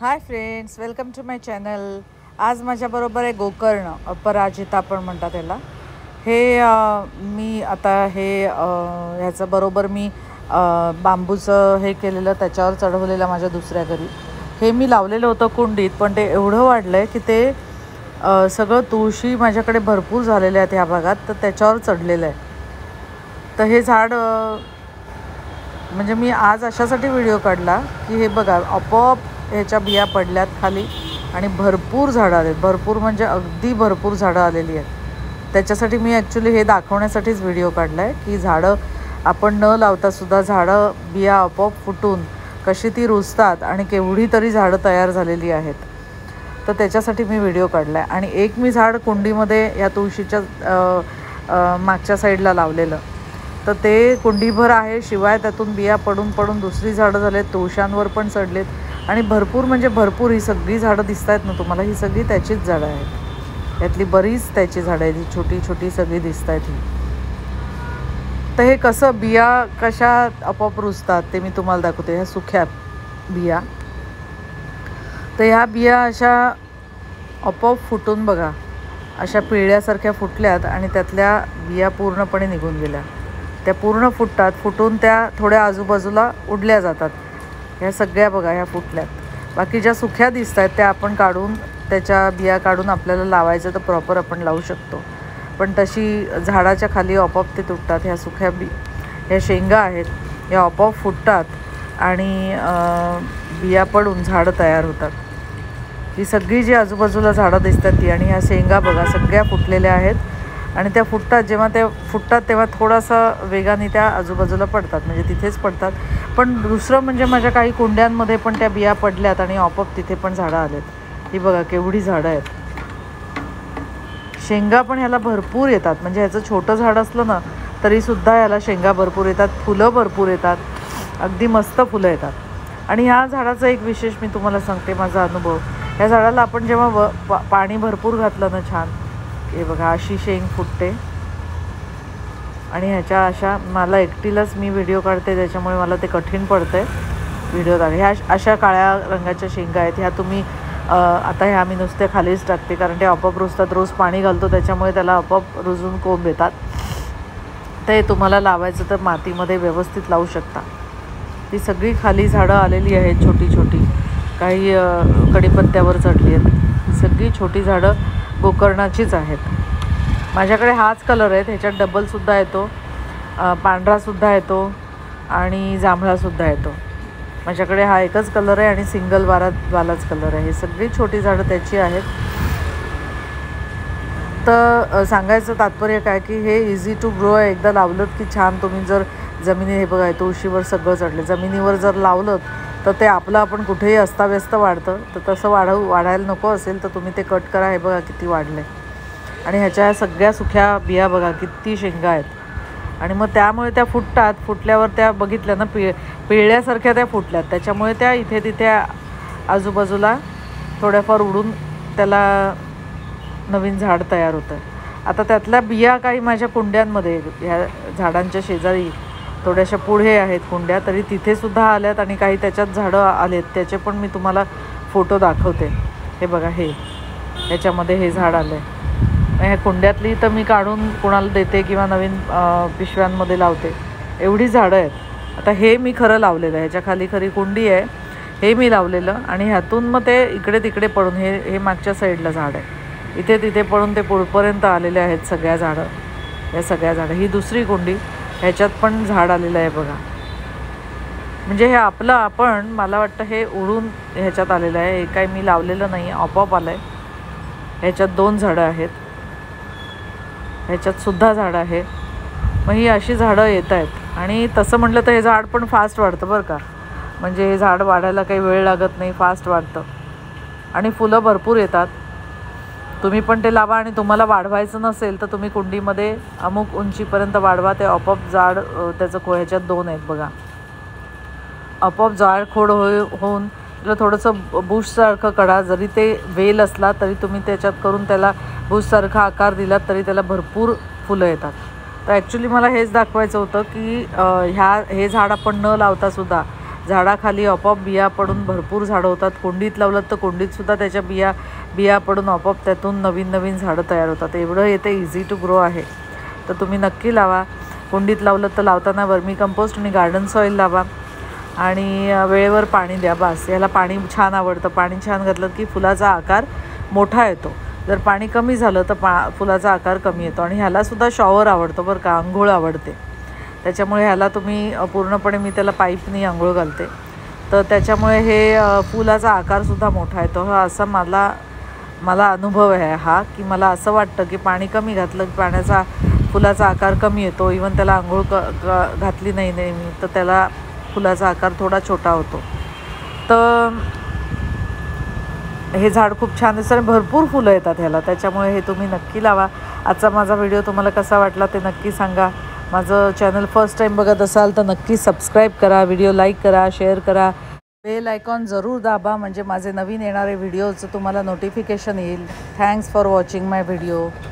High friends, welcome to my channel. आज माझ्याबरोबर आहे गोकर्ण, अपराजिता पण म्हणतात त्याला. हे मी आता ह्याचं बरोबर मी बांबूचं हे केलेलं, त्याच्यावर चढवलेलं माझ्या दुसऱ्या घरी. हे मी लावलेलं होतं कुंडीत, पण ते एवढं वाढलं आहे की ते सगळं तुळशी माझ्याकडे भरपूर झालेले आहेत ह्या भागात, तर त्याच्यावर चढलेलं आहे. तर हे झाड म्हणजे मी आज अशासाठी व्हिडिओ काढला की हे बघा, आपोआप ह्याच्या बिया पडल्यात खाली आणि भरपूर झाडं आलेत. भरपूर म्हणजे अगदी भरपूर झाडं आलेली आहेत. त्याच्यासाठी मी ॲक्च्युली हे दाखवण्यासाठीच व्हिडिओ काढला आहे की झाडं आपण न लावतासुद्धा झाडं बिया आपोआप फुटून कशी ती रुजतात आणि केवढी तरी झाडं तयार झालेली आहेत. तर त्याच्यासाठी मी व्हिडिओ काढला आहे. आणि एक मी झाड कुंडीमध्ये या तुळशीच्या मागच्या साईडला लावलेलं, तर ते कुंडीभर आहे. शिवाय त्यातून बिया पडून पडून दुसरी झाडं झालेत, तुळशांवर पण चढलेत आणि भरपूर म्हणजे भरपूर. ही सगळी झाडं दिसत आहेत ना तुम्हाला, ही सगळी त्याचीच झाडं आहेत. यातली बरीच त्याची झाडं आहेत, ही छोटी छोटी सगळी दिसत आहेत ही. तर हे कसं बिया कशा आपोआप रुजतात ते मी तुम्हाला दाखवते. ह्या सुख्या बिया, तर ह्या बिया अशा आपोआप फुटून बघा, अशा पिळ्यासारख्या फुटल्यात आणि त्यातल्या बिया पूर्णपणे निघून गेल्या. त्या पूर्ण फुटतात, फुटून त्या थोड्या आजूबाजूला उडल्या जातात. ह्या सगळ्या बघा ह्या फुटल्यात. बाकी ज्या सुख्या दिसत आहेत त्या आपण काढून, त्याच्या बिया काढून आपल्याला लावायचं तर प्रॉपर आपण लावू शकतो, पण तशी झाडाच्या खाली आपोआप ते तुटतात. ह्या सुख्या ह्या शेंगा आहेत, ह्या आपोआप फुटतात आणि बिया पडून झाडं तयार होतात. ही सगळी जी आजूबाजूला झाडं दिसतात ती, आणि ह्या शेंगा बघा सगळ्या फुटलेल्या आहेत. आणि त्या फुटतात, जेव्हा त्या फुटतात तेव्हा थोडासा वेगाने त्या आजूबाजूला पडतात, म्हणजे तिथेच पडतात. पण दुसरं म्हणजे माझ्या काही कुंड्यांमध्ये पण त्या बिया पडल्यात आणि आपोआप तिथे पण झाडं आलेत. ही बघा केवढी झाडं आहेत. शेंगा पण ह्याला भरपूर येतात, म्हणजे ह्याचं छोटं झाड असलं ना तरीसुद्धा ह्याला शेंगा भरपूर येतात, फुलं भरपूर येतात, अगदी मस्त फुलं येतात. आणि ह्या झाडाचं एक विशेष मी तुम्हाला सांगते, माझा अनुभव. ह्या झाडाला आपण जेव्हा पाणी भरपूर घातलं ना छान, हे बघा अशी शेंग फुटते. आणि ह्याच्या अशा, मला एकटीलाच मी व्हिडिओ काढते त्याच्यामुळे मला ते कठीण पडतं आहे व्हिडिओ दाखव. ह्या अशा काळ्या रंगाच्या शेंगा आहेत. ह्या तुम्ही आता ह्या मी नुसत्या खालीच टाकते, कारण ते आपोआप रुजतात. रोज पाणी घालतो त्याच्यामुळे त्याला आपोआप रुजून कोंब येतात. ते तुम्हाला लावायचं तर मातीमध्ये व्यवस्थित लावू शकता. ती सगळी खाली झाडं आलेली आहेत छोटी छोटी, काही कडीपत्त्यावर चढली आहेत. ही सगळी छोटी झाडं गोकर्णाचीच आहेत. माझ्याकडे हाच कलर आहे, ह्याच्यात डबलसुद्धा येतो, पांढरासुद्धा येतो आणि जांभळासुद्धा येतो. माझ्याकडे हा एकच कलर आहे आणि सिंगल वालाच कलर आहे. ही सगळी छोटी झाडं त्याची आहेत. तर सांगायचं तात्पर्य काय की हे इझी टू ग्रो आहे. एकदा लावलं की छान. तुम्ही जर जमिनी, हे बघा तुळशीवर सगळं चढले, जमिनीवर जर लावलं तर ते आपलं आपण कुठेही अस्ताव्यस्त वाढतं. तर तसं वाढायला नको असेल तर तुम्ही ते कट करा. हे बघा किती वाढले. आणि ह्याच्या सगळ्या सुख्या बिया बघा किती शेंगा आहेत. आणि मग त्यामुळे त्या फुटतात. फुटल्यावर त्या बघितल्या ना पिळल्यासारख्या त्या फुटल्यात, त्याच्यामुळे त्या इथे तिथे आजूबाजूला थोड्याफार उडून त्याला नवीन झाड तयार होतं. आता त्यातल्या बिया काही माझ्या कुंड्यांमध्ये, ह्या झाडांच्या शेजारी थोड्याशा पुढे आहेत कुंड्या, तरी तिथेसुद्धा आल्यात. आणि काही त्याच्यात झाडं आलेत, त्याचे पण मी तुम्हाला फोटो दाखवते. हे बघा, ह्याच्यामध्ये हे झाड आलं आहे. ह्या कुंड्यातली तर मी काढून कोणाला देते किंवा नवीन पिशव्यांमध्ये लावते, एवढी झाडं आहेत. आता हे मी खरं लावलेलं आहे, ह्याच्या खाली खरी कुंडी आहे, हे मी लावलेलं. आणि ह्यातून मग ते इकडे तिकडे पडून, हे मागच्या साईडला झाड आहे, इथे तिथे पडून ते पुढपर्यंत आलेले आहेत सगळ्या झाडं. या सगळ्या झाडं, ही दुसरी कुंडी, ह्याच्यात पण झाड आलेलं आहे बघा. म्हणजे हे आपलं आपण, मला वाटतं हे उडून ह्याच्यात आलेलं आहे. हे काही मी लावलेलं नाही, आपोआप आलं आहे. ह्याच्यात 2 झाडं आहेत, ह्याच्यातसुद्धा झाडं आहे. मग ही अशी झाडं येत आहेत. आणि तसं म्हटलं तर हे झाड पण फास्ट वाढतं बरं का. म्हणजे हे झाड वाढायला काही वेळ लागत नाही, फास्ट वाढतं आणि फुलं भरपूर येतात. तुम्ही पण ते लावा. आणि तुम्हाला वाढवायचं नसेल तर तुम्ही कुंडीमध्ये अमुक उंचीपर्यंत वाढवा, ते आपोआप झाड त्याचं ह्याच्यात 2 आहेत बघा, आपोआप जाड खोड होऊन त्याला थोडंसं बुशसारखं करा. जरी ते वेल असला तरी तुम्ही त्याच्यात करून त्याला बुशसारखा आकार दिलात तरी त्याला भरपूर फुलं येतात. तर ॲक्च्युली मला हेच दाखवायचं होतं की हे झाड आपण न लावतासुद्धा झाडाखाली आपोआप बिया पडून भरपूर झाडं होतात. कुंडीत लावलं तर कुंडीतसुद्धा त्याच्या बिया पडून आपोआप त्यातून नवीन नवीन झाडं तयार होतात. एवढं येते इझी टू ग्रो आहे. तर तुम्ही नक्की लावा. कुंडीत लावलं तर लावताना वर्मी कंपोस्ट आणि गार्डन सॉईल लावा आणि वेळेवर पाणी द्या. बस. याला पाणी छान आवडतं. पाणी छान घातलं की फुलाचा आकार मोठा येतो. जर पाणी कमी झालं तर फुलाचा आकार कमी येतो. आणि ह्यालासुद्धा शॉवर आवडतो बरं का, आंघोळ आवडते. त्याच्यामुळे ह्याला तुम्ही पूर्णपणे मी त्याला पाईपनी आंघोळ घालते. तर त्याच्यामुळे हे फुलाचा आकारसुद्धा मोठा येतो. हा असा मला अनुभव आहे हा, की मला असं वाटतं की पाणी कमी घातलं की फुलाचा आकार कमी येतो. इवन त्याला आंघोळ घातली नाही नेहमी तर त्याला फुलाचा आकार थोडा छोटा होतो. तर हे झाड खूप छान दिसतं आणि भरपूर फुलं येतात ह्याला. त्याच्यामुळे हे तुम्ही नक्की लावा. आजचा माझा व्हिडिओ तुम्हाला कसा वाटला ते नक्की सांगा. माझं चॅनल फर्स्ट टाईम बघत असाल तर नक्की सबस्क्राईब करा, व्हिडिओ लाईक करा, शेअर करा, बेल आयकॉन जरूर दाबा म्हणजे माझे नवीन येणारे व्हिडिओचं तुम्हाला नोटिफिकेशन येईल. Thanks for watching my video.